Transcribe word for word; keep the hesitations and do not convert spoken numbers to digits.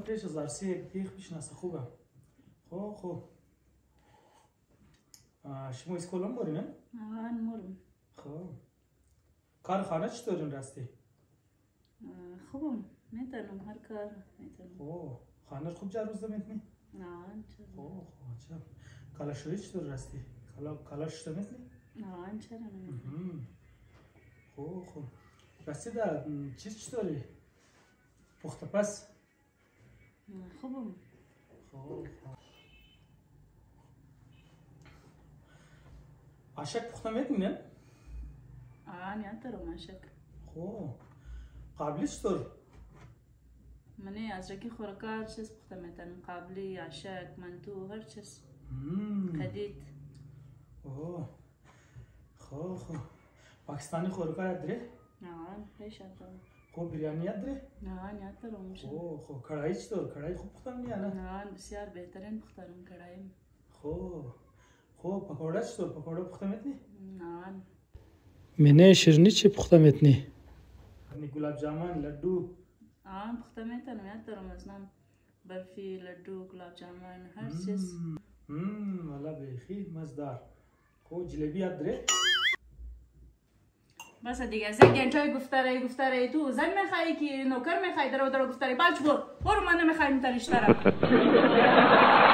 پیش از عرصه بیخ بیشناسه خوبه. خب خب شما اسکول هم باری نه؟ آه نمورم. خب کار خانه چطورین راستی؟ خوبم میتونم هر کار میتونم. خب خانه خوب جا روز میتونی؟ نه چرا؟ خب خب چرا؟ کالاشوی چطور راستی؟ کالا کالاش تو میتونی؟ نه چرا نمیتونم. خب خب راستی در چیز چطوری؟ پخته پس؟ خوبم. خب خب عشق پخته میتونی نه؟ آه نیاترم عشق. خب قابلی چطور؟ منی از رکی خوراک هر چیز پخته میتونم. قابلی، عشق، منتو، هر چیز. کدید. اوه خب خب پاکستانی خوراک یاد داری؟ نه هیچ ندارم. خب بریانی یاد داری؟ نه نیاترم. خب خب کڑایی چطور؟ کڑایی خوب پخته می‌کنی نه؟ نه بسیار بهترین پخته می‌کنم کڑایم. خب خب پکوڑه چطور؟ پکوڑه پخته می‌کنی؟ نه. منه شیرینی چی پخته می‌کنی؟ یعنی گلاب جامن، لड्डू. آه پخته می‌کنم یادم از نام برفی، لड्डू، گلاب جامن، هر چیز. مم والا بیخی مزدار. خب جلیبی یاد داری؟ بس دیگه سه گنجای گفتاره گفتاره تو زن میخوایی که نوکر میخوایی درو درو گفتاره بچ برو برو من نمیخوایم تنش طرف